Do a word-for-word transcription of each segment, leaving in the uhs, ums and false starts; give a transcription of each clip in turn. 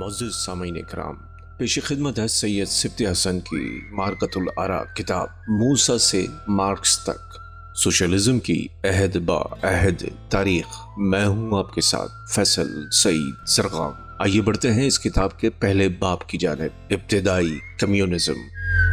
معزز سامعین کرام، پیش خدمت ہے سید سبط حسن کی معرکۃ الآراء کتاب موسیٰ سے مارکس تک، سوشلزم کی عہد با عہد تاریخ۔ میں ہوں آپ کے ساتھ فیصل سعید زرغام۔ آئیے بڑھتے ہیں اس کتاب کے پہلے باب کی جانب، ابتدائی کمیونزم۔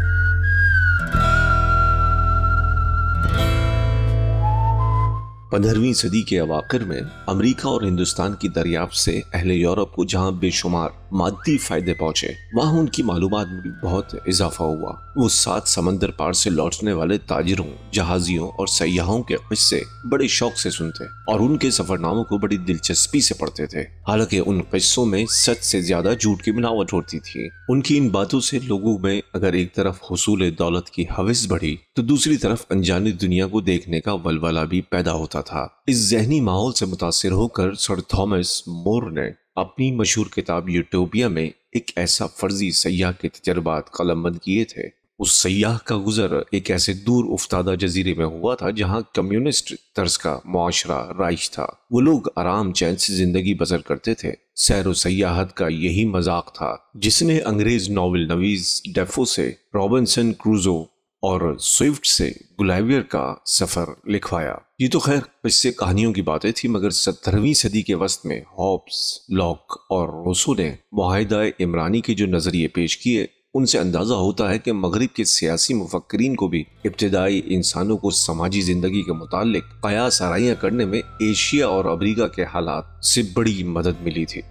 پندرہویں صدی کے اواخر میں امریکہ اور ہندوستان کی دریافت سے اہل یورپ کو جہاں بے شمار مادی فائدے پہنچے، وہاں ان کی معلومات میں بھی بہت اضافہ ہوا۔ وہ سات سمندر پار سے لوٹنے والے تاجروں، جہازیوں اور سیاحوں کے قصے بڑے شوق سے سنتے اور ان کے سفرناموں کو بڑی دلچسپی سے پڑھتے تھے، حالانکہ ان قصوں میں سچ سے زیادہ جھوٹ کی ملاوٹ ہوتی تھی۔ ان کی ان باتوں سے لوگوں میں اگر ایک طرف حصول دولت کی ہوس بڑھی تو دوسری طرف انجانی دنیا کو دیکھنے کا ولولہ بھی پیدا ہوتا تھا۔ اس ذہنی ماحول سے متاثر ہو کر سر تھامس مور نے اپنی مشہور کتاب یوٹوپیا میں ایک ایسا فرضی سیاح کے تجربات قلم بند کیے تھے۔ اس سیاح کا گزر ایک ایسے دور افتادہ جزیرے میں ہوا تھا جہاں کمیونسٹ طرز کا معاشرہ رائج تھا۔ وہ لوگ آرام چین سے زندگی بسر کرتے تھے۔ سیر و سیاحت کا یہی مذاق تھا جس نے انگریز ناول نویس ڈیفو سے رابنسن کروزو اور سوئفٹ سے گلیویر کا سفر لکھوایا۔ یہ تو خیر قصے کہانیوں کی باتیں تھی، مگر سترہویں صدی کے وسط میں ہوبز، لاک اور روسو نے معاہدہ عمرانی کے جو نظریے پیش کیے، ان سے اندازہ ہوتا ہے کہ مغرب کے سیاسی مفکرین کو بھی ابتدائی انسانوں کو سماجی زندگی کے متعلق قیاس آرائیاں کرنے میں ایشیا اور امریکہ کے حالات سے بڑی مدد ملی تھی۔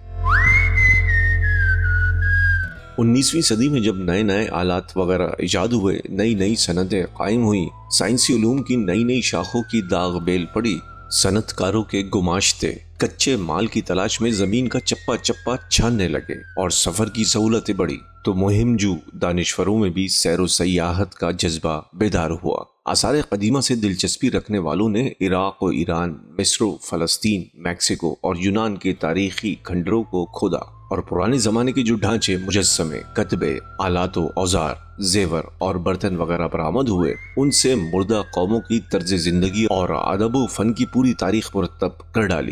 انیسویں صدی میں جب نئے نئے آلات وغیرہ ایجاد ہوئے، نئی نئی صنعتیں قائم ہوئیں، سائنسی علوم کی نئی نئی شاخوں کی داغ بیل پڑی، صنعت کاروں کے گماشتے کچے مال کی تلاش میں زمین کا چپا چپا چھاننے لگے اور سفر کی سہولتیں بڑھی، تو مہم جو دانشوروں میں بھی سیر و سیاحت کا جذبہ بیدار ہوا۔ آثار قدیمہ سے دلچسپی رکھنے والوں نے عراق و ایران، مصر و فلسطین، میکسیکو اور یونان کے تاریخی کھنڈروں کو کھودا اور پرانے زمانے کے جو ڈھانچے، مجسمے، کتبے، آلات و اوزار، زیور اور برتن وغیرہ برآمد ہوئے، ان سے مردہ قوموں کی طرز زندگی اور ادب و فن کی پوری تاریخ مرتب کر ڈالی۔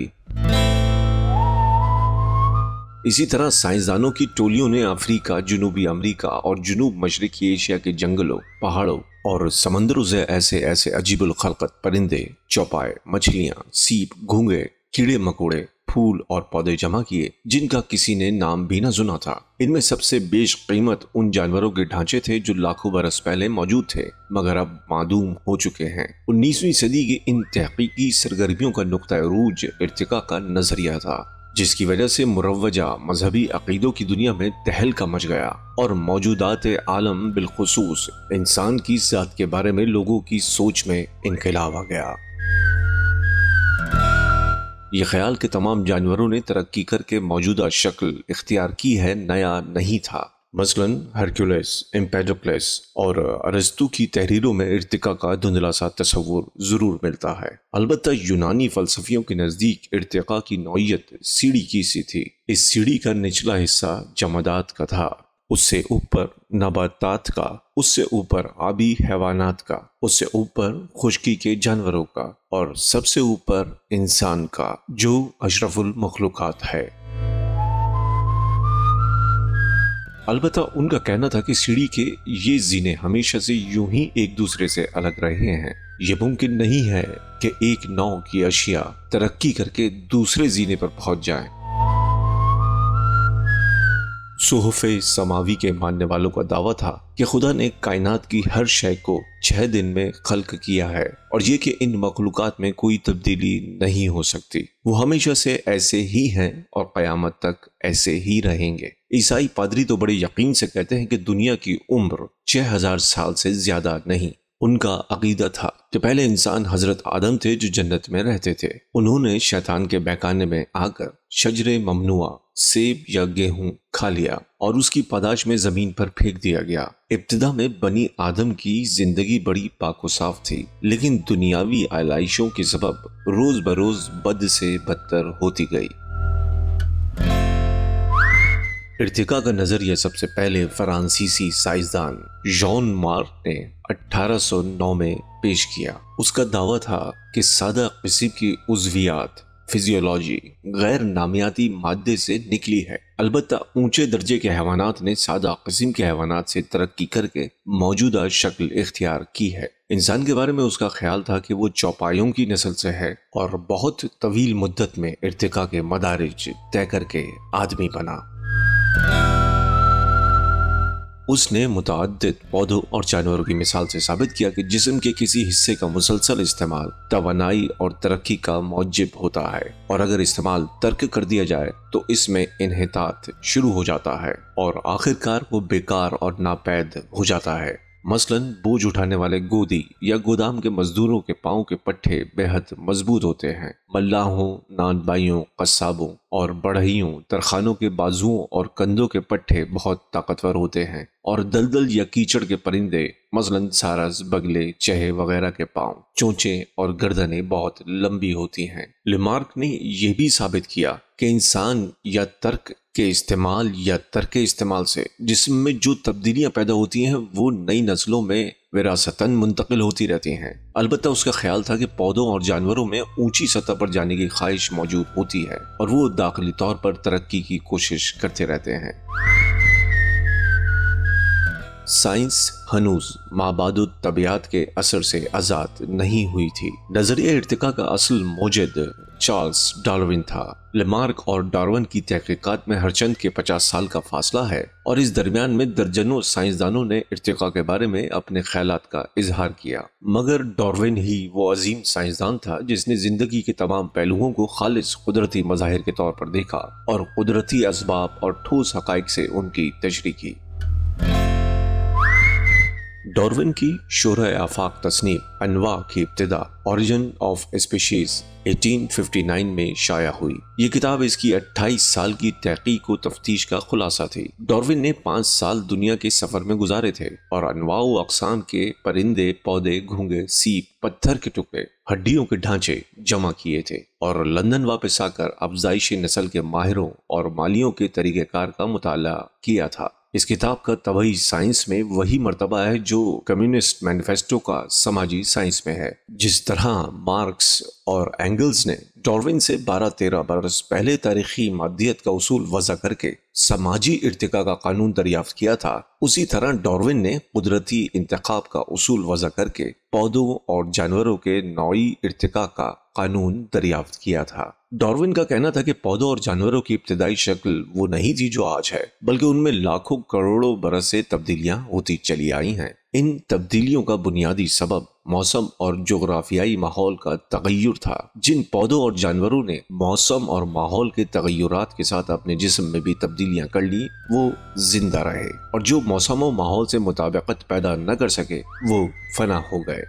اسی طرح سائنسدانوں کی ٹولیوں نے افریقہ، جنوبی امریکہ اور جنوب مشرقی ایشیا کے جنگلوں، پہاڑوں اور سمندروں سے ایسے ایسے عجیب الخلقت پرندے، چوپائے، مچھلیاں، سیپ، گھونگے، کیڑے مکوڑے، پھول اور پودے جمع کیے جن کا کسی نے نام بھی نہ سنا تھا۔ ان میں سب سے بیش قیمت ان جانوروں کے ڈھانچے تھے جو لاکھوں برس پہلے موجود تھے مگر اب معدوم ہو چکے ہیں۔ انیسویں صدی کی ان تحقیقی سرگرمیوں کا نقطہ عروج ارتقاء کا نظریہ تھا، جس کی وجہ سے مروجہ مذہبی عقیدوں کی دنیا میں تہلکہ مچ گیا اور موجودات عالم بالخصوص انسان کی ذات کے بارے میں لوگوں کی سوچ میں انقلاب آ گیا۔ یہ خیال کہ تمام جانوروں نے ترقی کر کے موجودہ شکل اختیار کی ہے نیا نہیں تھا۔ مثلاً ہرکیولس، امپیڈوکلس اور ارسطو کی تحریروں میں ارتقاء کا دھندلا سا تصور ضرور ملتا ہے۔ البتہ یونانی فلسفیوں کے نزدیک ارتقاء کی نوعیت سیڑھی کی سی تھی۔ اس سیڑھی کا نچلا حصہ جمادات کا تھا، اس سے اوپر نباتات کا، اس سے اوپر آبی حیوانات کا، اس سے اوپر خشکی کے جانوروں کا اور سب سے اوپر انسان کا، جو اشرف المخلوقات ہے۔ البتہ ان کا کہنا تھا کہ سیڑھی کے یہ زینے ہمیشہ سے یوں ہی ایک دوسرے سے الگ رہے ہیں۔ یہ ممکن نہیں ہے کہ ایک نوع کی اشیاء ترقی کر کے دوسرے زینے پر پہنچ جائیں۔ صحف سماوی کے ماننے والوں کا دعویٰ تھا کہ خدا نے کائنات کی ہر شے کو چھ دن میں خلق کیا ہے اور یہ کہ ان مخلوقات میں کوئی تبدیلی نہیں ہو سکتی، وہ ہمیشہ سے ایسے ہی ہیں اور قیامت تک ایسے ہی رہیں گے۔ عیسائی پادری تو بڑے یقین سے کہتے ہیں کہ دنیا کی عمر چھ ہزار سال سے زیادہ نہیں۔ ان کا عقیدہ تھا کہ پہلے انسان حضرت آدم تھے جو جنت میں رہتے تھے۔ انہوں نے شیطان کے بہکانے میں آ کر شجر ممنوعہ، سیب یا گیہوں کھا لیا اور اس کی پاداش میں زمین پر پھینک دیا گیا۔ ابتدا میں بنی آدم کی زندگی بڑی پاک و صاف تھی، لیکن دنیاوی آلائشوں کے سبب روز بروز بد سے بدتر ہوتی گئی۔ ارتقاء کا نظریہ سب سے پہلے فرانسیسی سائنسدان ژان مارک نے اٹھارہ سو نو میں پیش کیا۔ اس کا دعویٰ تھا کہ سادہ قسم کی عضویات، فزیولوجی غیر نامیاتی مادے سے نکلی ہے البتہ اونچے درجے کے حیوانات نے سادہ قسم کے حیوانات سے ترقی کر کے موجودہ شکل اختیار کی ہے۔ انسان کے بارے میں اس کا خیال تھا کہ وہ چوپایوں کی نسل سے ہے اور بہت طویل مدت میں ارتقاء کے مدارج طے کر کے آدمی بنا۔ اس نے متعدد پودوں اور جانوروں کی مثال سے ثابت کیا کہ جسم کے کسی حصے کا مسلسل استعمال توانائی اور ترقی کا موجب ہوتا ہے، اور اگر استعمال ترک کر دیا جائے تو اس میں انحطاط شروع ہو جاتا ہے اور آخرکار وہ بیکار اور ناپید ہو جاتا ہے۔ مثلاً بوجھ اٹھانے والے گودی یا گودام کے مزدوروں کے پاؤں کے پٹھے بے حد مضبوط ہوتے ہیں۔ ملاحوں، نان بائیوں، قصابوں اور بڑھئیوں ترخانوں کے بازوؤں اور کندھوں کے پٹھے بہت طاقتور ہوتے ہیں، اور دلدل یا کیچڑ کے پرندے مثلاً سارس، بگلے، چہے وغیرہ کے پاؤں، چونچیں اور گردنیں بہت لمبی ہوتی ہیں۔ لیمارک نے یہ بھی ثابت کیا کہ انسان یا ترک کے استعمال یا ترک استعمال سے جسم میں جو تبدیلیاں پیدا ہوتی ہیں وہ نئی نسلوں میں وراثتاً منتقل ہوتی رہتی ہیں۔ البتہ اس کا خیال تھا کہ پودوں اور جانوروں میں اونچی سطح پر جانے کی خواہش موجود ہوتی ہے اور وہ داخلی طور پر ترقی کی کوشش کرتے رہتے ہیں۔ سائنس ہنوز مابعد الطبیعت کے اثر سے آزاد نہیں ہوئی تھی۔ نظریہ ارتقاء کا اصل موجد چارلس ڈارون تھا۔ لیمارک اور ڈارون کی تحقیقات میں ہر چند کے پچاس سال کا فاصلہ ہے، اور اس درمیان میں درجنوں سائنسدانوں نے ارتقاء کے بارے میں اپنے خیالات کا اظہار کیا، مگر ڈارون ہی وہ عظیم سائنسدان تھا جس نے زندگی کے تمام پہلوؤں کو خالص قدرتی مظاہر کے طور پر دیکھا اور قدرتی اسباب اور ٹھوس حقائق سے ان کی تشریح کی۔ ڈارون کی شرح آفاق تصنیف انواع کی ابتدا اوریجن آف اسپیشیز اٹھارہ سو اناسی میں شائع ہوئی۔ یہ کتاب اس کی اٹھائیس سال کی تحقیق و تفتیش کا خلاصہ تھی۔ ڈارون نے پانچ سال دنیا کے سفر میں گزارے تھے اور انواع و اقسام کے پرندے، پودے، گھونگے، سیپ، پتھر کے ٹکڑے، ہڈیوں کے ڈھانچے جمع کیے تھے، اور لندن واپس آ کر افزائش نسل کے ماہروں اور مالیوں کے طریقہ کار کا مطالعہ کیا تھا۔ اس کتاب کا طبعی سائنس میں وہی مرتبہ ہے جو کمیونسٹ مینیفیسٹو کا سماجی سائنس میں ہے۔ جس طرح مارکس اور اینگلز نے ڈارون سے بارہ تیرہ برس پہلے تاریخی مادیت کا اصول وضع کر کے سماجی ارتقاء کا قانون دریافت کیا تھا، اسی طرح ڈارون نے قدرتی انتخاب کا اصول وضع کر کے پودوں اور جانوروں کے نوعی ارتقاء کا قانون دریافت کیا تھا۔ ڈارون کا کہنا تھا کہ پودوں اور جانوروں کی ابتدائی شکل وہ نہیں تھی جو آج ہے، بلکہ ان میں لاکھوں کروڑوں برس سے تبدیلیاں ہوتی چلی آئی ہیں۔ ان تبدیلیوں کا بنیادی سبب موسم اور جغرافیائی ماحول کا تغیر تھا۔ جن پودوں اور جانوروں نے موسم اور ماحول کے تغیرات کے ساتھ اپنے جسم میں بھی تبدیلیاں کر لی وہ زندہ رہے، اور جو موسم و ماحول سے مطابقت پیدا نہ کر سکے وہ فنا ہو گئے۔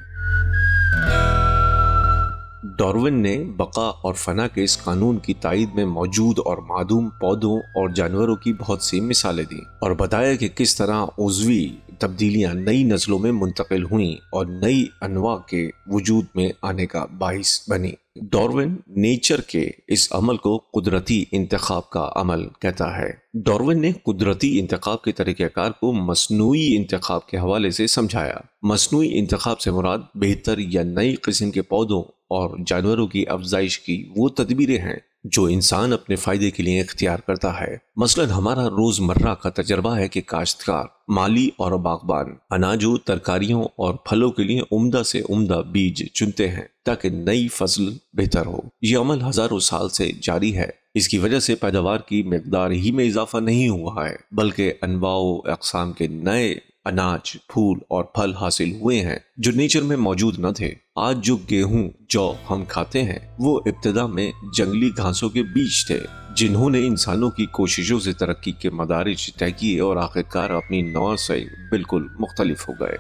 ڈارون نے بقا اور فنا کے اس قانون کی تائید میں موجود اور معدوم پودوں اور جانوروں کی بہت سی مثالیں دیں، اور بتایا کہ کس طرح عضوی تبدیلیاں نئی نسلوں میں منتقل ہوئیں اور نئی انواع کے وجود میں آنے کا باعث بنی۔ ڈارون نیچر کے اس عمل کو قدرتی انتخاب کا عمل کہتا ہے۔ ڈارون نے قدرتی انتخاب کے طریقہ کار کو مصنوعی انتخاب کے حوالے سے سمجھایا۔ مصنوعی انتخاب سے مراد بہتر یا نئی قسم کے پودوں اور جانوروں کی افزائش کی وہ تدبیریں ہیں جو انسان اپنے فائدے کے لیے اختیار کرتا ہے۔ مثلا ہمارا روزمرہ کا تجربہ ہے کہ کاشتکار، مالی اور باغبان اناج و ترکاریوں اور پھلوں کے لیے عمدہ سے عمدہ بیج چنتے ہیں تاکہ نئی فصل بہتر ہو۔ یہ عمل ہزاروں سال سے جاری ہے۔ اس کی وجہ سے پیداوار کی مقدار ہی میں اضافہ نہیں ہوا ہے، بلکہ انواع و اقسام کے نئے اناج، پھول اور پھل حاصل ہوئے ہیں جو نیچر میں موجود نہ تھے۔ آج جو گیہوں، جو ہم کھاتے ہیں وہ ابتدا میں جنگلی گھاسوں کے بیج تھے جنہوں نے انسانوں کی کوششوں سے ترقی کے مدارج طے کیے اور آخرکار اپنی نوع سے بالکل مختلف ہو گئے۔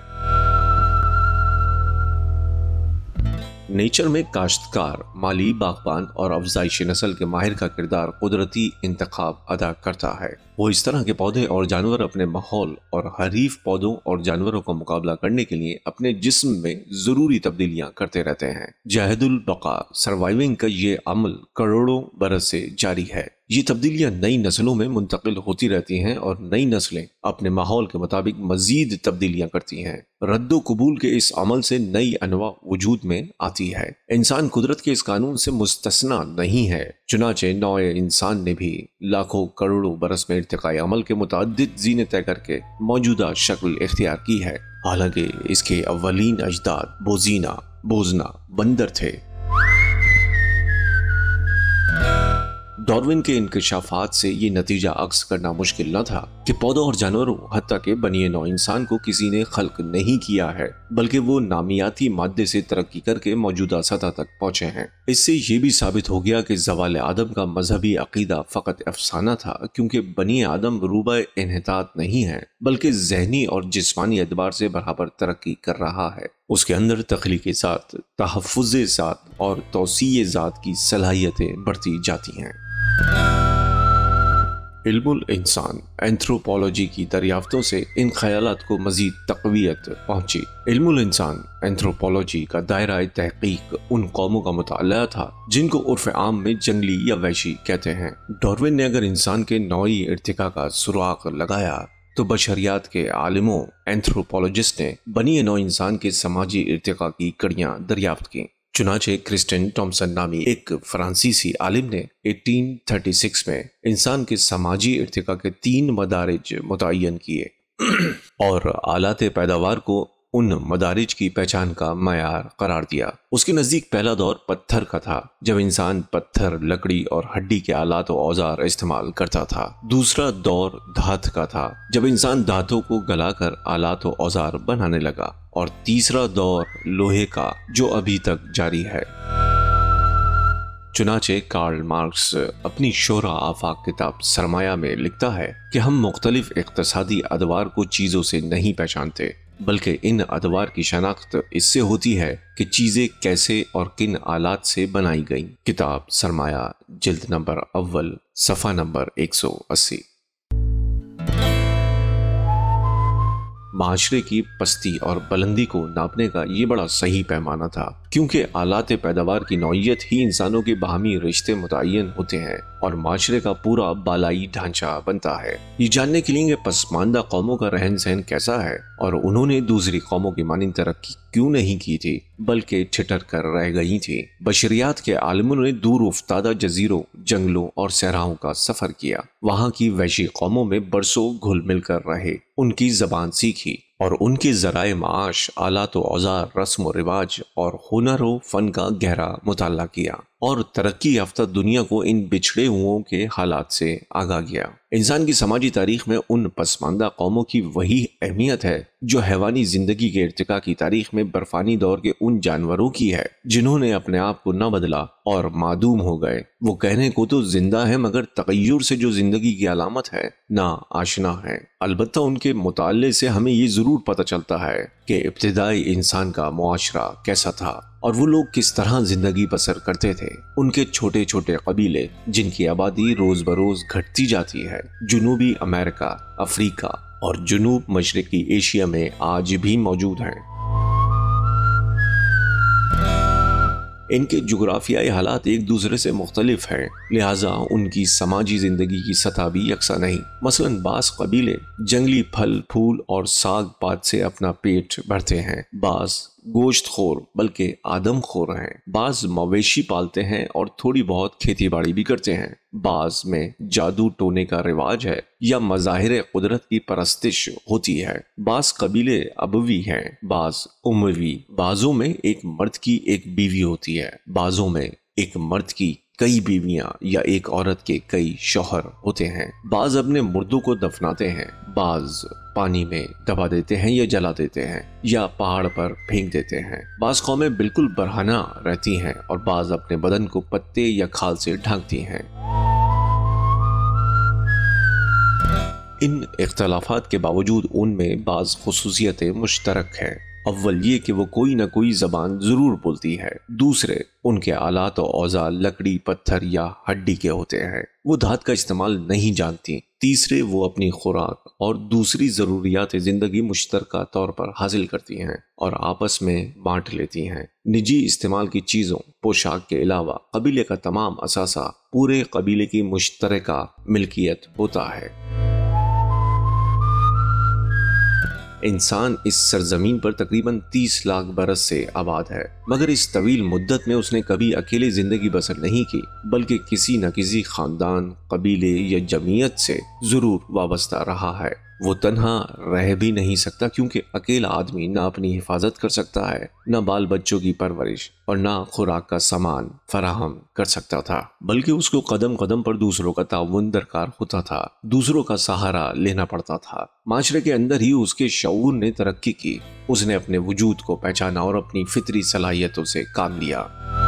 نیچر میں کاشتکار، مالی، باغبان اور افزائش نسل کے ماہر کا کردار قدرتی انتخاب ادا کرتا ہے۔ وہ اس طرح کے پودے اور جانور اپنے ماحول اور حریف پودوں اور جانوروں کا مقابلہ کرنے کے لیے اپنے جسم میں ضروری تبدیلیاں کرتے رہتے ہیں۔ جاہد البقاء سروائیونگ کا یہ عمل کروڑوں برس سے جاری ہے۔ یہ تبدیلیاں نئی نسلوں میں منتقل ہوتی رہتی ہیں اور نئی نسلیں اپنے ماحول کے مطابق مزید تبدیلیاں کرتی ہیں۔ رد و قبول کے اس عمل سے نئی انواع وجود میں آتی ہے۔ انسان قدرت کے اس قانون سے مستثنا نہیں ہے، چنانچہ نوع انسان نے بھی لاکھوں کروڑوں برس میں ارتقاء عمل کے متعدد زینے طے کر کے موجودہ شکل اختیار کی ہے، حالانکہ اس کے اولین اجداد بوزینہ بوزنا بندر تھے۔ ڈارون کے انکشافات سے یہ نتیجہ عکس کرنا مشکل نہ تھا کہ پودوں اور جانوروں حتیٰ کہ بنی نوع انسان کو کسی نے خلق نہیں کیا ہے، بلکہ وہ نامیاتی مادے سے ترقی کر کے موجودہ سطح تک پہنچے ہیں۔ اس سے یہ بھی ثابت ہو گیا کہ زوال آدم کا مذہبی عقیدہ فقط افسانہ تھا، کیونکہ بنی آدم روبہ انحطاط نہیں ہے بلکہ ذہنی اور جسمانی اعتبار سے برابر ترقی کر رہا ہے۔ اس کے اندر تخلیق ذات، تحفظ ذات اور توسیع ذات کی صلاحیتیں بڑھتی جاتی ہیں۔ علم الانسان اینتھروپولوجی کی دریافتوں سے ان خیالات کو مزید تقویت پہنچی۔ علم الانسان اینتھروپولوجی کا دائرہ تحقیق ان قوموں کا مطالعہ تھا جن کو عرف عام میں جنگلی یا وحشی کہتے ہیں۔ ڈارون نے اگر انسان کے نوعی ارتقاء کا سراغ لگایا تو بشریات کے عالموں اینتھروپولوجسٹ نے بنی نوع انسان کے سماجی ارتقاء کی کڑیاں دریافت کی۔ چنانچہ کرسٹن ٹامسن نامی ایک فرانسیسی عالم نے اٹھارہ سو چھتیس میں انسان کے سماجی ارتقاء کے تین مدارج متعین کیے اور آلات پیداوار کو ان مدارج کی پہچان کا معیار قرار دیا۔ اس کے نزدیک پہلا دور پتھر کا تھا، جب انسان پتھر، لکڑی اور ہڈی کے آلات و اوزار استعمال کرتا تھا۔ دوسرا دور دھات کا تھا، جب انسان دھاتوں کو گلا کر آلات و اوزار بنانے لگا۔ اور تیسرا دور لوہے کا، جو ابھی تک جاری ہے۔ چنانچہ کارل مارکس اپنی شہرہ آفاق کتاب سرمایہ میں لکھتا ہے کہ ہم مختلف اقتصادی ادوار کو چیزوں سے نہیں پہچانتے، بلکہ ان ادوار کی شناخت اس سے ہوتی ہے کہ چیزیں کیسے اور کن آلات سے بنائی گئیں۔ کتاب سرمایہ، جلد نمبر اول، صفحہ نمبر ایک سو اسی۔ معاشرے کی پستی اور بلندی کو ناپنے کا یہ بڑا صحیح پیمانہ تھا، کیونکہ آلات پیداوار کی نوعیت ہی انسانوں کے باہمی رشتے متعین ہوتے ہیں اور معاشرے کا پورا بالائی ڈھانچہ بنتا ہے۔ یہ جاننے کے لیے کہ پسماندہ قوموں کا رہن سہن کیسا ہے اور انہوں نے دوسری قوموں کی مانند ترقی کیوں نہیں کی تھی بلکہ ٹھٹر کر رہ گئی تھی، بشریات کے عالموں نے دور افتادہ جزیروں، جنگلوں اور صحراؤں کا سفر کیا، وہاں کی وحشی قوموں میں برسوں گھل مل کر رہے، ان کی زبان سیکھی اور ان کے ذرائع معاش، آلات و اوزار، رسم و رواج اور ہنر و فن کا گہرا مطالعہ کیا اور ترقی یافتہ دنیا کو ان بچھڑے ہوئوں کے حالات سے آگاہ کیا۔ انسان کی سماجی تاریخ میں ان پسماندہ قوموں کی وہی اہمیت ہے جو حیوانی زندگی کے ارتقاء کی تاریخ میں برفانی دور کے ان جانوروں کی ہے جنہوں نے اپنے آپ کو نہ بدلا اور معدوم ہو گئے۔ وہ کہنے کو تو زندہ ہے مگر تغیر سے جو زندگی کی علامت ہے نا آشنا ہے۔ البتہ ان کے مطالعے سے ہمیں یہ ضرور پتہ چلتا ہے کہ ابتدائی انسان کا معاشرہ کیسا تھا اور وہ لوگ کس طرح زندگی بسر کرتے تھے۔ ان کے چھوٹے چھوٹے قبیلے جن کی آبادی روز بروز گھٹتی جاتی ہے، جنوبی امریکہ، افریقہ اور جنوب مشرقی ایشیا میں آج بھی موجود ہیں۔ ان کے جغرافیائی حالات ایک دوسرے سے مختلف ہیں، لہٰذا ان کی سماجی زندگی کی سطح بھی یکساں نہیں۔ مثلا بعض قبیلے جنگلی پھل پھول اور ساگ پات سے اپنا پیٹ بھرتے ہیں، بعض گوشت خور بلکہ آدم خور ہیں، بعض مویشی پالتے ہیں اور تھوڑی بہت کھیتی باڑی بھی کرتے ہیں، بعض میں جادو ٹونے کا رواج ہے یا مظاہر قدرت کی پرستش ہوتی ہے، بعض قبیلے ابوی ہیں، بعض اموی، بعضوں میں ایک مرد کی ایک بیوی ہوتی ہے، بعضوں میں ایک مرد کی کئی بیویاں یا ایک عورت کے کئی شوہر ہوتے ہیں، بعض اپنے مردوں کو دفناتے ہیں، بعض پانی میں دبا دیتے ہیں یا جلا دیتے ہیں یا پہاڑ پر پھینک دیتے ہیں، بعض قومیں بالکل برہنہ رہتی ہیں اور بعض اپنے بدن کو پتے یا کھال سے ڈھانکتی ہیں۔ ان اختلافات کے باوجود ان میں بعض خصوصیتیں مشترک ہیں اول یہ کہ وہ کوئی نہ کوئی زبان ضرور بولتی ہے، دوسرے ان کے آلات و اوزار لکڑی، پتھر یا ہڈی کے ہوتے ہیں، وہ دھات کا استعمال نہیں جانتی، تیسرے وہ اپنی خوراک اور دوسری ضروریات زندگی مشترکہ طور پر حاصل کرتی ہیں اور آپس میں بانٹ لیتی ہیں۔ نجی استعمال کی چیزوں، پوشاک کے علاوہ قبیلے کا تمام اثاثہ پورے قبیلے کی مشترکہ ملکیت ہوتا ہے۔ انسان اس سرزمین پر تقریباً تیس لاکھ برس سے آباد ہے، مگر اس طویل مدت میں اس نے کبھی اکیلے زندگی بسر نہیں کی، بلکہ کسی نہ کسی خاندان، قبیلے یا جمعیت سے ضرور وابستہ رہا ہے۔ وہ تنہا رہ بھی نہیں سکتا کیونکہ اکیلا آدمی نہ اپنی حفاظت کر سکتا ہے، نہ بال بچوں کی پرورش اور نہ خوراک کا سامان فراہم کر سکتا تھا، بلکہ اس کو قدم قدم پر دوسروں کا تعاون درکار ہوتا تھا، دوسروں کا سہارا لینا پڑتا تھا۔ معاشرے کے اندر ہی اس کے شعور نے ترقی کی، اس نے اپنے وجود کو پہچانا اور اپنی فطری صلاحیتوں سے کام لیا۔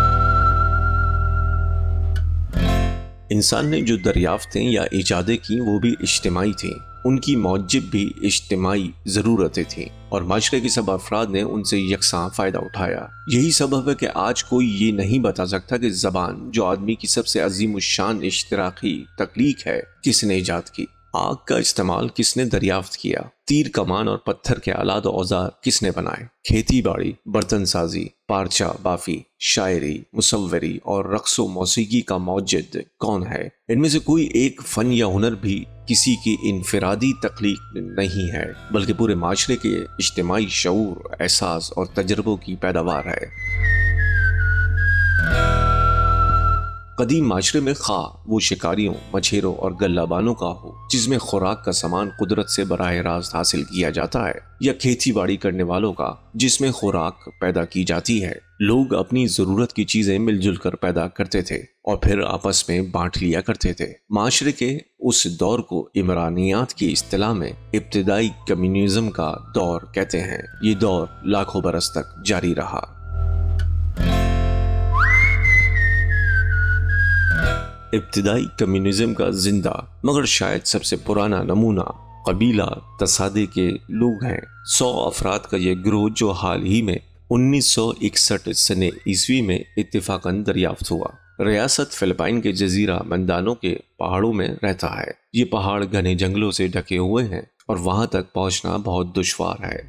انسان نے جو دریافتیں یا ایجادیں کی وہ بھی اجتماعی تھیں، ان کی موجب بھی اجتماعی ضرورتیں تھیں اور معاشرے کے سب افراد نے ان سے یکساں فائدہ اٹھایا۔ یہی سبب ہے کہ آج کوئی یہ نہیں بتا سکتا کہ زبان جو آدمی کی سب سے عظیم الشان اشتراکی تخلیق ہے کس نے ایجاد کی، آگ کا استعمال کس نے دریافت کیا، تیر کمان اور پتھر کے آلات و اوزار کس نے بنائے، کھیتی باڑی، برتن سازی، پارچہ بافی، شاعری، مصوری اور رقص و موسیقی کا موجد کون ہے۔ ان میں سے کوئی ایک فن یا ہنر بھی کسی کی انفرادی تخلیق نہیں ہے، بلکہ پورے معاشرے کے اجتماعی شعور، احساس اور تجربوں کی پیداوار ہے۔ قدیم معاشرے میں خواہ وہ شکاریوں، مچھیروں اور گلہ بانوں کا ہو جس میں خوراک کا سامان قدرت سے براہ راست حاصل کیا جاتا ہے، یا کھیتی باڑی کرنے والوں کا جس میں خوراک پیدا کی جاتی ہے، لوگ اپنی ضرورت کی چیزیں مل جل کر پیدا کرتے تھے اور پھر آپس میں بانٹ لیا کرتے تھے۔ معاشرے کے اس دور کو عمرانیات کی اصطلاح میں ابتدائی کمیونزم کا دور کہتے ہیں۔ یہ دور لاکھوں برس تک جاری رہا۔ ابتدائی کمیونزم کا زندہ مگر شاید سب سے پرانا نمونہ قبیلہ تصادے کے لوگ ہیں۔ سو افراد کا یہ گروہ جو حال ہی میں انیس سو اکسٹھ سن عیسوی میں اتفاقاً دریافت ہوا، ریاست فلپائن کے جزیرہ مندانو کے پہاڑوں میں رہتا ہے۔ یہ پہاڑ گھنے جنگلوں سے ڈھکے ہوئے ہیں اور وہاں تک پہنچنا بہت دشوار ہے۔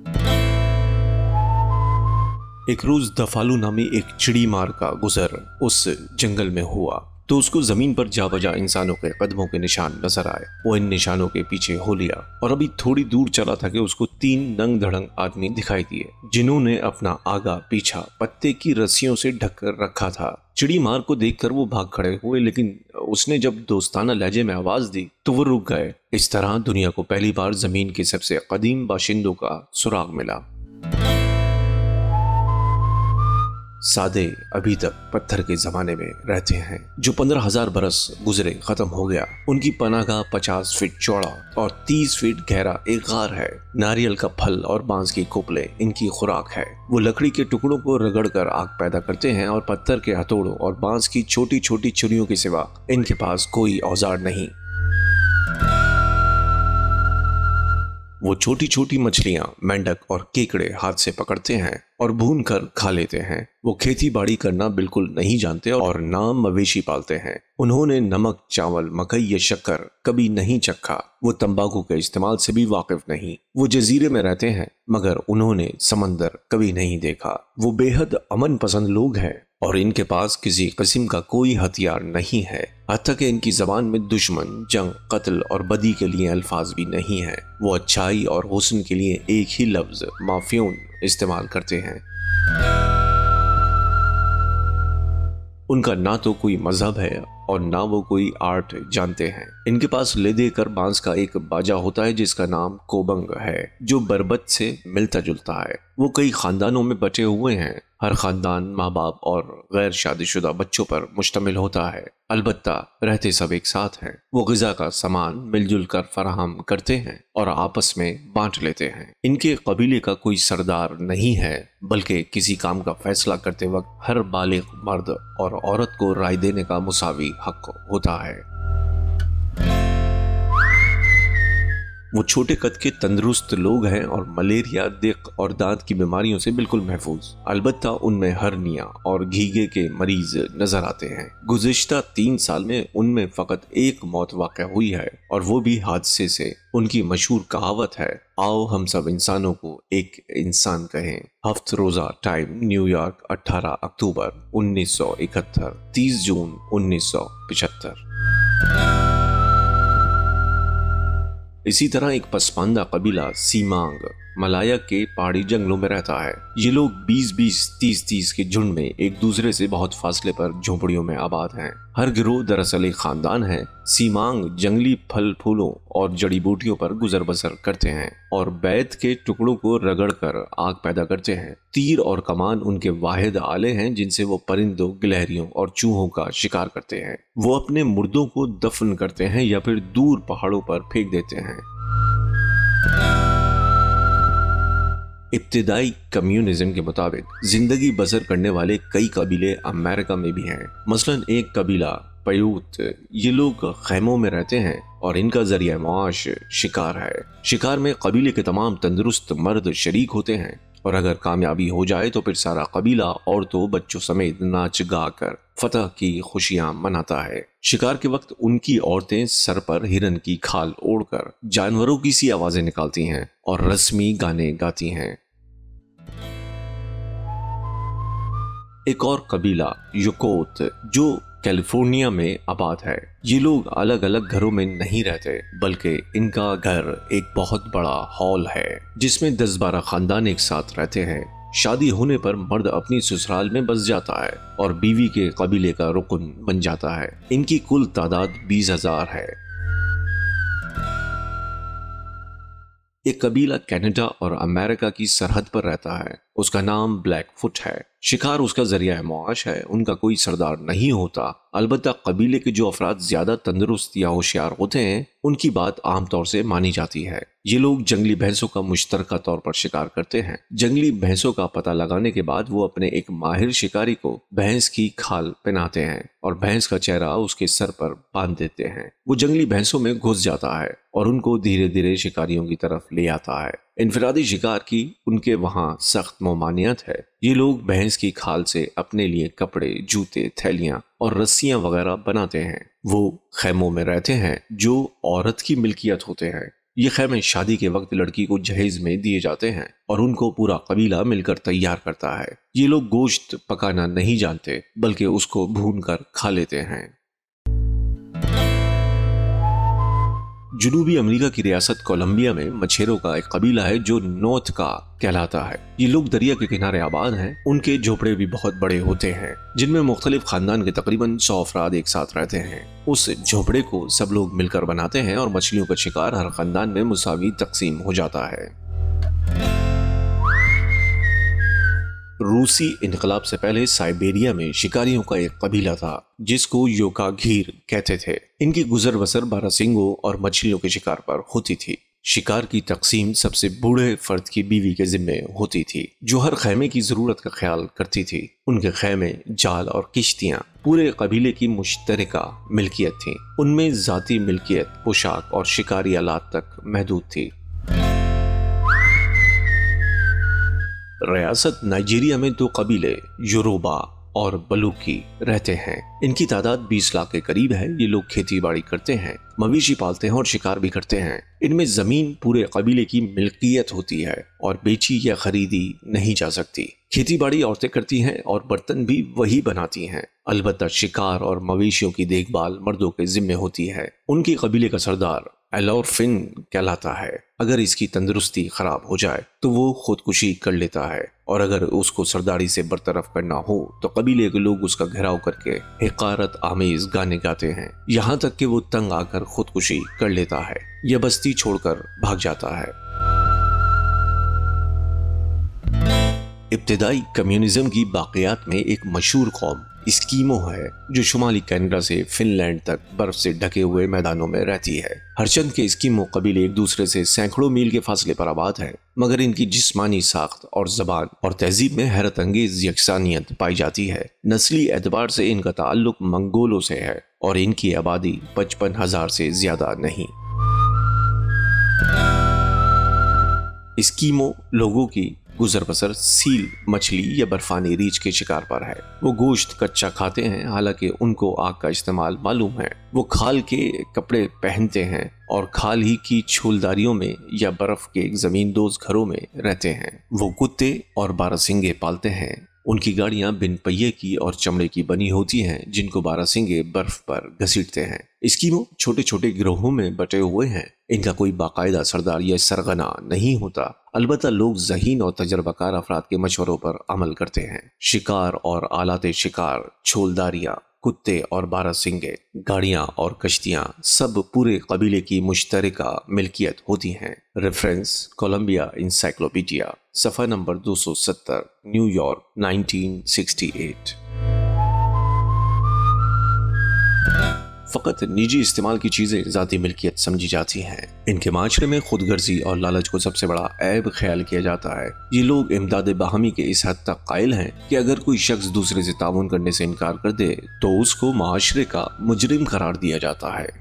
ایک روز دفالو نامی ایک چڑی مار کا گزر اس جنگل میں ہوا تو اس کو زمین پر جا بجا انسانوں کے قدموں کے نشان نظر آئے۔ وہ ان نشانوں کے پیچھے ہو لیا اور ابھی تھوڑی دور چلا تھا کہ اس کو تین ننگ دھڑنگ آدمی دکھائی دیے جنہوں نے اپنا آگا پیچھا پتے کی رسیوں سے ڈھک کر رکھا تھا۔ چڑی مار کو دیکھ کر وہ بھاگ کھڑے ہوئے، لیکن اس نے جب دوستانہ لہجے میں آواز دی تو وہ رک گئے۔ اس طرح دنیا کو پہلی بار زمین کے سب سے قدیم باشندوں کا سراغ ملا۔ سادے ابھی تک پتھر کے زمانے میں رہتے ہیں جو پندرہ ہزار برس گزرے ختم ہو گیا۔ ان کی پناہ گاہ پچاس فٹ چوڑا اور تیس فٹ گہرا ایک غار ہے۔ ناریل کا پھل اور بانس کی کوپلیں ان کی خوراک ہے۔ وہ لکڑی کے ٹکڑوں کو رگڑ کر آگ پیدا کرتے ہیں اور پتھر کے ہتھوڑوں اور بانس کی چھوٹی چھوٹی چھریوں کے سوا ان کے پاس کوئی اوزار نہیں۔ وہ چھوٹی چھوٹی مچھلیاں، مینڈک اور کیکڑے ہاتھ سے پکڑتے ہیں اور بھون کر کھا لیتے ہیں۔ وہ کھیتی باڑی کرنا بالکل نہیں جانتے اور نہ مویشی پالتے ہیں۔ انہوں نے نمک، چاول، مکئی یا شکر کبھی نہیں چکھا۔ وہ تمباکو کے استعمال سے بھی واقف نہیں۔ وہ جزیرے میں رہتے ہیں مگر انہوں نے سمندر کبھی نہیں دیکھا۔ وہ بے حد امن پسند لوگ ہیں اور ان کے پاس کسی قسم کا کوئی ہتھیار نہیں ہے، حتیٰ کہ ان کی زبان میں دشمن، جنگ، قتل اور بدی کے لیے الفاظ بھی نہیں ہیں۔ وہ اچھائی اور حسن کے لیے ایک ہی لفظ مافیون استعمال کرتے ہیں۔ ان کا نہ تو کوئی مذہب ہے اور نہ وہ کوئی آرٹ جانتے ہیں۔ ان کے پاس لے دے کر بانس کا ایک باجا ہوتا ہے جس کا نام کوبنگ ہے، جو بربت سے ملتا جلتا ہے۔ وہ کئی خاندانوں میں بٹے ہوئے ہیں۔ ہر خاندان ماں باپ اور غیر شادی شدہ بچوں پر مشتمل ہوتا ہے، البتہ رہتے سب ایک ساتھ ہیں۔ وہ غذا کا سامان مل جل کر فراہم کرتے ہیں اور آپس میں بانٹ لیتے ہیں۔ ان کے قبیلے کا کوئی سردار نہیں ہے، بلکہ کسی کام کا فیصلہ کرتے وقت ہر بالغ مرد اور عورت کو رائے دینے کا مساوی حق ہوتا ہے۔ وہ چھوٹے قد کے تندرست لوگ ہیں اور ملیریا، دق اور دانت کی بیماریوں سے بالکل محفوظ۔ البتہ ان میں ہرنیا اور گھیگے کے مریض نظر آتے ہیں۔ گزشتہ تین سال میں ان میں فقط ایک موت واقع ہوئی ہے اور وہ بھی حادثے سے۔ ان کی مشہور کہاوت ہے، آؤ ہم سب انسانوں کو ایک انسان کہیں۔ ہفت روزہ ٹائم، نیو یارک، اٹھارہ اکتوبر انیس سو اکہتر، تیس جون انیس سو پچہتر۔ اسی طرح ایک پسماندہ قبیلہ سیمانگ ملایا کے پہاڑی جنگلوں میں رہتا ہے۔ یہ لوگ بیس بیس تیس تیس کے جھنڈ میں ایک دوسرے سے بہت فاصلے پر جھونپڑیوں میں آباد ہیں۔ ہر گروہ دراصل ایک خاندان ہے۔ سیمانگ جنگلی پھل پھولوں اور جڑی بوٹیوں پر گزر بسر کرتے ہیں اور بیت کے ٹکڑوں کو رگڑ کر آگ پیدا کرتے ہیں۔ تیر اور کمان ان کے واحد آلے ہیں جن سے وہ پرندوں، گلہریوں اور چوہوں کا شکار کرتے ہیں۔ وہ اپنے مردوں کو دفن کرتے ہیں یا پھر دور پہاڑوں پر پھینک دیتے ہیں۔ ابتدائی کمیونزم کے مطابق زندگی بسر کرنے والے کئی قبیلے امریکہ میں بھی ہیں۔ مثلا ایک قبیلہ پیوت، یہ لوگ خیموں میں رہتے ہیں اور ان کا ذریعہ معاش شکار ہے۔ شکار میں قبیلے کے تمام تندرست مرد شریک ہوتے ہیں اور اگر کامیابی ہو جائے تو پھر سارا قبیلہ عورتوں بچوں سمیت ناچ گا کر فتح کی خوشیاں مناتا ہے۔ شکار کے وقت ان کی عورتیں سر پر ہرن کی کھال اوڑھ کر جانوروں کی سی آوازیں نکالتی ہیں اور رسمی گانے گاتی ہیں۔ ایک اور قبیلہ یوکوت جو کیلیفورنیا میں آباد ہے، یہ لوگ الگ الگ گھروں میں نہیں رہتے بلکہ ان کا گھر ایک بہت بڑا ہال ہے جس میں دس بارہ خاندان ایک ساتھ رہتے ہیں۔ شادی ہونے پر مرد اپنی سسرال میں بس جاتا ہے اور بیوی کے قبیلے کا رکن بن جاتا ہے۔ ان کی کل تعداد بیس ہزار ہے۔ ایک قبیلہ کینیڈا اور امریکہ کی سرحد پر رہتا ہے، اس کا نام بلیک فٹ ہے۔ شکار اس کا ذریعہ معاش ہے۔ ان کا کوئی سردار نہیں ہوتا، البتہ قبیلے کے جو افراد زیادہ تندرست یا ہوشیار ہوتے ہیں ان کی بات عام طور سے مانی جاتی ہے۔ یہ لوگ جنگلی بھینسوں کا مشترکہ طور پر شکار کرتے ہیں۔ جنگلی بھینسوں کا پتہ لگانے کے بعد وہ اپنے ایک ماہر شکاری کو بھینس کی کھال پہناتے ہیں اور بھینس کا چہرہ اس کے سر پر باندھ دیتے ہیں۔ وہ جنگلی بھینسوں میں گھس جاتا ہے اور ان کو دھیرے دھیرے شکاریوں کی طرف لے آتا ہے۔ انفرادی شکار کی ان کے وہاں سخت ممانعت ہے۔ یہ لوگ بھینس کی کھال سے اپنے لیے کپڑے، جوتے، تھیلیاں اور رسیاں وغیرہ بناتے ہیں۔ وہ خیموں میں رہتے ہیں جو عورت کی ملکیت ہوتے ہیں۔ یہ خیمے شادی کے وقت لڑکی کو جہیز میں دیے جاتے ہیں اور ان کو پورا قبیلہ مل کر تیار کرتا ہے۔ یہ لوگ گوشت پکانا نہیں جانتے بلکہ اس کو بھون کر کھا لیتے ہیں۔ جنوبی امریکہ کی ریاست کولمبیا میں مچھیروں کا ایک قبیلہ ہے جو نوت کا کہلاتا ہے۔ یہ لوگ دریا کے کنارے آباد ہیں۔ ان کے جھونپڑے بھی بہت بڑے ہوتے ہیں جن میں مختلف خاندان کے تقریباً سو افراد ایک ساتھ رہتے ہیں۔ اس جھونپڑے کو سب لوگ مل کر بناتے ہیں اور مچھلیوں کا شکار ہر خاندان میں مساوی تقسیم ہو جاتا ہے۔ روسی انقلاب سے پہلے سائبیریا میں شکاریوں کا ایک قبیلہ تھا جس کو یوکا گھیر کہتے تھے۔ ان کی گزر بسر بارہ سنگوں اور مچھلیوں کے شکار پر ہوتی تھی۔ شکار کی تقسیم سب سے بوڑھے فرد کی بیوی کے ذمے ہوتی تھی جو ہر خیمے کی ضرورت کا خیال کرتی تھی۔ ان کے خیمے، جال اور کشتیاں پورے قبیلے کی مشترکہ ملکیت تھیں۔ ان میں ذاتی ملکیت، پوشاک اور شکاری آلات تک محدود تھی۔ ریاست نائجیریا میں دو قبیلے یوروبا اور بلوکی رہتے ہیں۔ ان کی تعداد بیس لاکھ کے قریب ہے۔ یہ لوگ کھیتی باڑی کرتے ہیں، مویشی پالتے ہیں اور شکار بھی کرتے ہیں۔ ان میں زمین پورے قبیلے کی ملکیت ہوتی ہے اور بیچی یا خریدی نہیں جا سکتی۔ کھیتی باڑی عورتیں کرتی ہیں اور برتن بھی وہی بناتی ہیں۔ البتہ شکار اور مویشیوں کی دیکھ بھال مردوں کے ذمے ہوتی ہے۔ ان کی قبیلے کا سردار ایلورفن کہلاتا ہے۔ اگر اس کی تندرستی خراب ہو جائے تو وہ خودکشی کر لیتا ہے اور اگر اس کو سرداری سے برطرف کرنا ہو تو قبیلے کے لوگ اس کا گھیراؤ کر کے حقارت آمیز گانے گاتے ہیں، یہاں تک کہ وہ تنگ آ کر خودکشی کر لیتا ہے یا بستی چھوڑ کر بھاگ جاتا ہے۔ ابتدائی کمیونزم کی باقیات میں ایک مشہور قوم اسکیمو ہے جو شمالی کینیڈا سے فن لینڈ تک برف سے ڈھکے ہوئے میدانوں میں رہتی ہے۔ ہرچند کے اسکیمو قبیلے ایک دوسرے سے سینکڑوں میل کے فاصلے پر آباد ہیں، مگر ان کی جسمانی ساخت اور زبان اور تہذیب میں حیرت انگیز یکسانیت پائی جاتی ہے۔ نسلی اعتبار سے ان کا تعلق منگولوں سے ہے اور ان کی آبادی پچپن ہزار سے زیادہ نہیں۔ اسکیمو لوگوں کی گزر بسر سیل مچھلی یا برفانی ریچھ کے شکار پر ہے۔ وہ گوشت کچا کھاتے ہیں، حالانکہ ان کو آگ کا استعمال معلوم ہے۔ وہ کھال کے کپڑے پہنتے ہیں اور کھال ہی کی چھولداریوں میں یا برف کے زمین دوز گھروں میں رہتے ہیں۔ وہ کتے اور باراسنگے پالتے ہیں۔ ان کی گاڑیاں بن پہیے کی اور چمڑے کی بنی ہوتی ہیں، جن کو باراسنگے برف پر گھسیٹتے ہیں۔ اسکیمو چھوٹے چھوٹے گروہوں میں بٹے ہوئے ہیں۔ ان کا کوئی باقاعدہ سردار یا سرغنہ نہیں ہوتا، البتہ لوگ ذہین اور تجربہ کار افراد کے مشوروں پر عمل کرتے ہیں۔ شکار اور آلات شکار، چھولداریاں، کتے اور باراسنگے، گاڑیاں اور کشتیاں سب پورے قبیلے کی مشترکہ ملکیت ہوتی ہیں۔ ریفرنس کولمبیا انسائکلوپیڈیا، صفحہ نمبر دو سو ستر، New York, nineteen sixty eight. فقط نجی استعمال کی چیزیں ذاتی ملکیت سمجھی جاتی ہیں۔ ان کے معاشرے میں خود غرضی اور لالچ کو سب سے بڑا عیب خیال کیا جاتا ہے۔ یہ لوگ امداد باہمی کے اس حد تک قائل ہیں کہ اگر کوئی شخص دوسرے سے تعاون کرنے سے انکار کر دے تو اس کو معاشرے کا مجرم قرار دیا جاتا ہے۔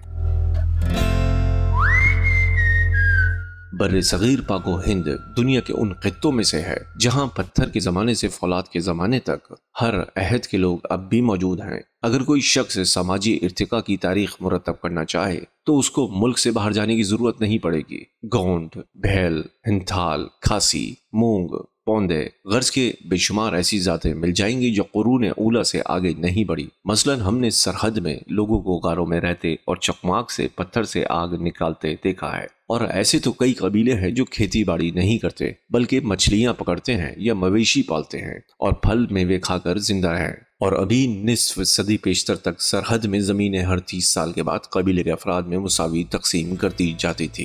بر صغیر پاک و ہند دنیا کے ان خطوں میں سے ہے جہاں پتھر کے زمانے سے فولاد کے زمانے تک ہر عہد کے لوگ اب بھی موجود ہیں۔ اگر کوئی شخص سماجی ارتقاء کی تاریخ مرتب کرنا چاہے تو اس کو ملک سے باہر جانے کی ضرورت نہیں پڑے گی۔ گونڈ، بھیل، ہنتھال، کھاسی، مونگ، پوندے، غرض کے بے شمار ایسی ذاتیں مل جائیں گی جو قرون اولا سے آگے نہیں بڑھی۔ مثلا ہم نے سرحد میں لوگوں کو غاروں میں رہتے اور چکماک سے پتھر سے آگ نکالتے دیکھا ہے، اور ایسے تو کئی قبیلے ہیں جو کھیتی باڑی نہیں کرتے بلکہ مچھلیاں پکڑتے ہیں یا مویشی پالتے ہیں اور پھل میوے کھا کر زندہ ہیں۔ اور ابھی نصف صدی پیشتر تک سرحد میں زمینیں ہر تیس سال کے بعد قبیلے کے افراد میں مساوی تقسیم کرتی جاتی تھی۔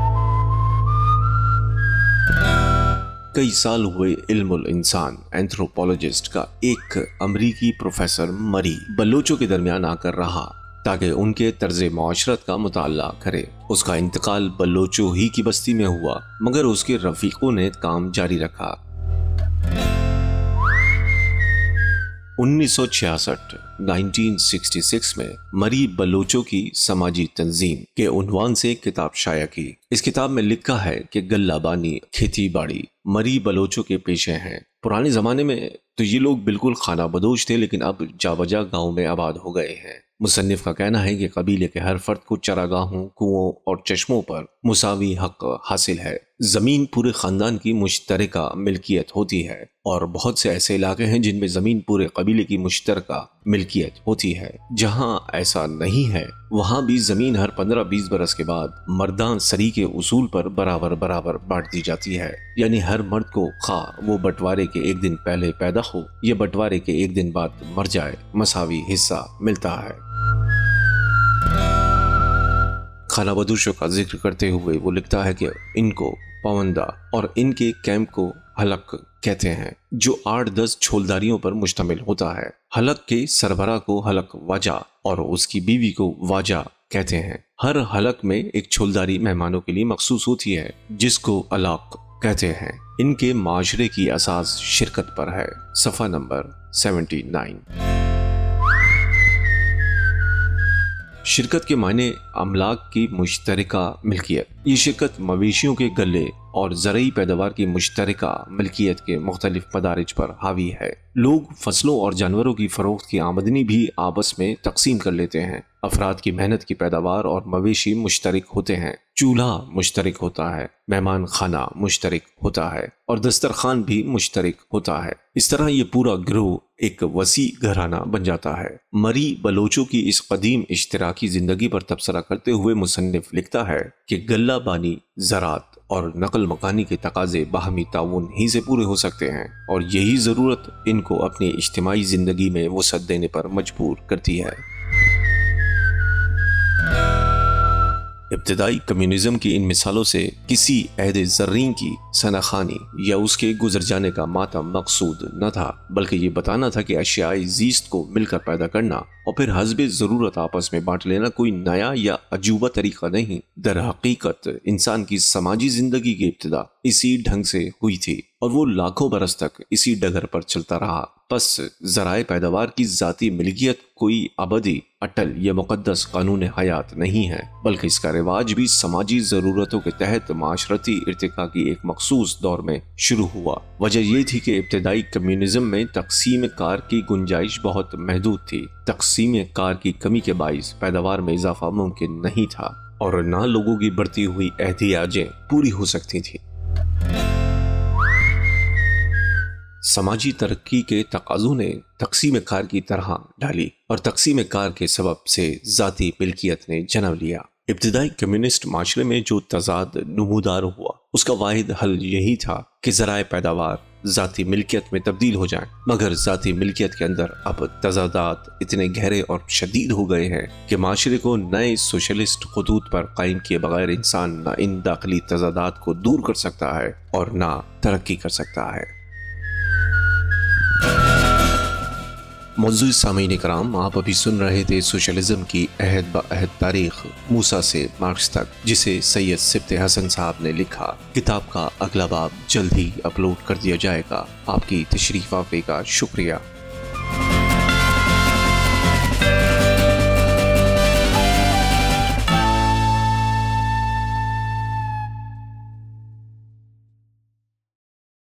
کئی سال ہوئے علم الانسان اینتھروپولوجسٹ کا ایک امریکی پروفیسر مری بلوچوں کے درمیان آ کر رہا تاکہ ان کے طرز معاشرت کا مطالعہ کرے۔ اس کا انتقال بلوچوں ہی کی بستی میں ہوا، مگر اس کے رفیقوں نے کام جاری رکھا۔ انیس سو چھیاسٹھ نائنٹین سکسٹی سکس میں مری بلوچوں کی سماجی تنظیم کے عنوان سے ایک کتاب شائع کی۔ اس کتاب میں لکھا ہے کہ غلہ بانی، کھیتی باڑی مری بلوچوں کے پیشے ہیں۔ پرانے زمانے میں تو یہ لوگ بالکل خانہ بدوش تھے، لیکن اب جا بجا گاؤں میں آباد ہو گئے ہیں۔ مصنف کا کہنا ہے کہ قبیلے کے ہر فرد کو چراگاہوں، کنووں اور چشموں پر مساوی حق حاصل ہے۔ زمین پورے خاندان کی مشترکہ ملکیت ہوتی ہے، اور بہت سے ایسے علاقے ہیں جن میں زمین پورے قبیلے کی مشترکہ ملکیت ہوتی ہے۔ جہاں ایسا نہیں ہے وہاں بھی زمین ہر پندرہ بیس برس کے بعد مردان سری کے اصول پر برابر برابر بانٹ دی جاتی ہے، یعنی ہر مرد کو خواہ وہ بٹوارے کے ایک دن پہلے پیدا ہو یا بٹوارے کے ایک دن بعد مر جائے، مساوی حصہ ملتا ہے۔ خانہ بدوشوں کا ذکر کرتے ہوئے وہ لکھتا ہے کہ ان کو پوندہ اور ان کے کیمپ کو حلق کہتے ہیں، جو آٹھ دس چھولداریوں پر مشتمل ہوتا ہے۔ حلق کے سربراہ کو حلق واجہ اور اس کی بیوی کو واجہ کہتے ہیں۔ ہر حلق میں ایک چھولداری مہمانوں کے لیے مخصوص ہوتی ہے جس کو علاق کہتے ہیں۔ ان کے معاشرے کی اساس شرکت پر ہے، صفحہ نمبر سیونٹی نائن۔ شرکت کے معنی املاک کی مشترکہ ملکیت۔ یہ شرکت مویشیوں کے گلے اور زرعی پیداوار کی مشترکہ ملکیت کے مختلف مدارج پر حاوی ہے۔ لوگ فصلوں اور جانوروں کی فروخت کی آمدنی بھی آپس میں تقسیم کر لیتے ہیں۔ افراد کی محنت کی پیداوار اور مویشی مشترک ہوتے ہیں۔ چولہا مشترک ہوتا ہے، مہمان خانہ مشترک ہوتا ہے اور دسترخوان بھی مشترک ہوتا ہے۔ اس طرح یہ پورا گروہ ایک وسیع گھرانہ بن جاتا ہے۔ مری بلوچوں کی اس قدیم اشتراکی زندگی پر تبصرہ کرتے ہوئے مصنف لکھتا ہے کہ غلہ بانی، زراعت اور نقل مکانی کے تقاضے باہمی تعاون ہی سے پورے ہو سکتے ہیں، اور یہی ضرورت ان کو اپنی اجتماعی زندگی میں وسعت دینے پر مجبور کرتی ہے۔ ابتدائی کمیونزم کی ان مثالوں سے کسی عہد زرین کی سناخانی یا اس کے گزر جانے کا ماتم مقصود نہ تھا، بلکہ یہ بتانا تھا کہ اشیاء زیست کو مل کر پیدا کرنا اور پھر حسب ضرورت آپس میں بانٹ لینا کوئی نیا یا عجوبہ طریقہ نہیں، در حقیقت انسان کی سماجی زندگی کی ابتدا اسی ڈھنگ سے ہوئی تھی اور وہ لاکھوں برس تک اسی ڈگر پر چلتا رہا۔ پس ذرائع پیداوار کی ذاتی ملکیت کوئی ابدی، اٹل یا مقدس قانون حیات نہیں ہے، بلکہ اس کا رواج بھی سماجی ضرورتوں کے تحت معاشرتی ارتقاء کی ایک مخصوص دور میں شروع ہوا۔ وجہ یہ تھی کہ ابتدائی کمیونزم میں تقسیم کار کی گنجائش بہت محدود تھی۔ تقسیم کار کی کمی کے باعث پیداوار میں اضافہ ممکن نہیں تھا اور نہ لوگوں کی بڑھتی ہوئی احتیاجیں پوری ہو سکتی تھیں۔ سماجی ترقی کے تقاضوں نے تقسیم کار کی طرح ڈالی اور تقسیم کار کے سبب سے ذاتی ملکیت نے جنم لیا۔ ابتدائی کمیونسٹ معاشرے میں جو تضاد نمودار ہوا اس کا واحد حل یہی تھا کہ ذرائع پیداوار ذاتی ملکیت میں تبدیل ہو جائیں، مگر ذاتی ملکیت کے اندر اب تضادات اتنے گہرے اور شدید ہو گئے ہیں کہ معاشرے کو نئے سوشلسٹ خطوط پر قائم کیے بغیر انسان نہ ان داخلی تضادات کو دور کر سکتا ہے اور نہ ترقی کر سکتا ہے۔ معزز سامعین کرام، آپ ابھی سن رہے تھے سوشلزم کی عہد با عہد تاریخ موسیٰ سے مارکس تک، جسے سید سبط حسن صاحب نے لکھا۔ کتاب کا اگلا باب جلد ہی اپلوڈ کر دیا جائے گا۔ آپ کی تشریف آوری کا شکریہ۔